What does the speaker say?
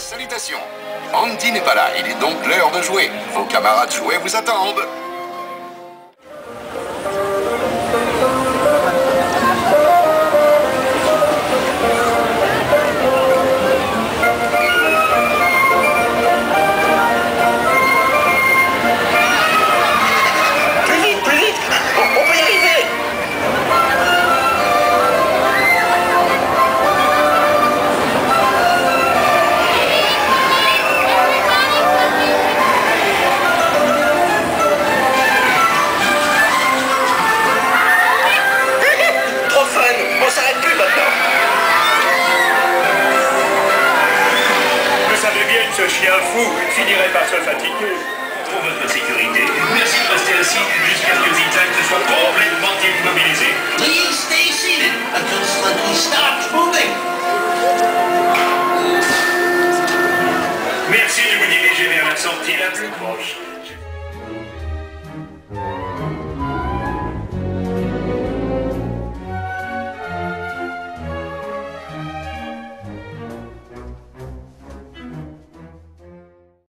Salutations. Andy n'est pas là, il est donc l'heure de jouer. Vos camarades jouets vous attendent. Ce chien fou finirait par se fatiguer. Pour votre sécurité, merci de rester assis jusqu'à ce que Zigzag se soit complètement immobilisé. Please stay seated until Sluggy stops moving. Merci de vous diriger vers la sortie la plus proche.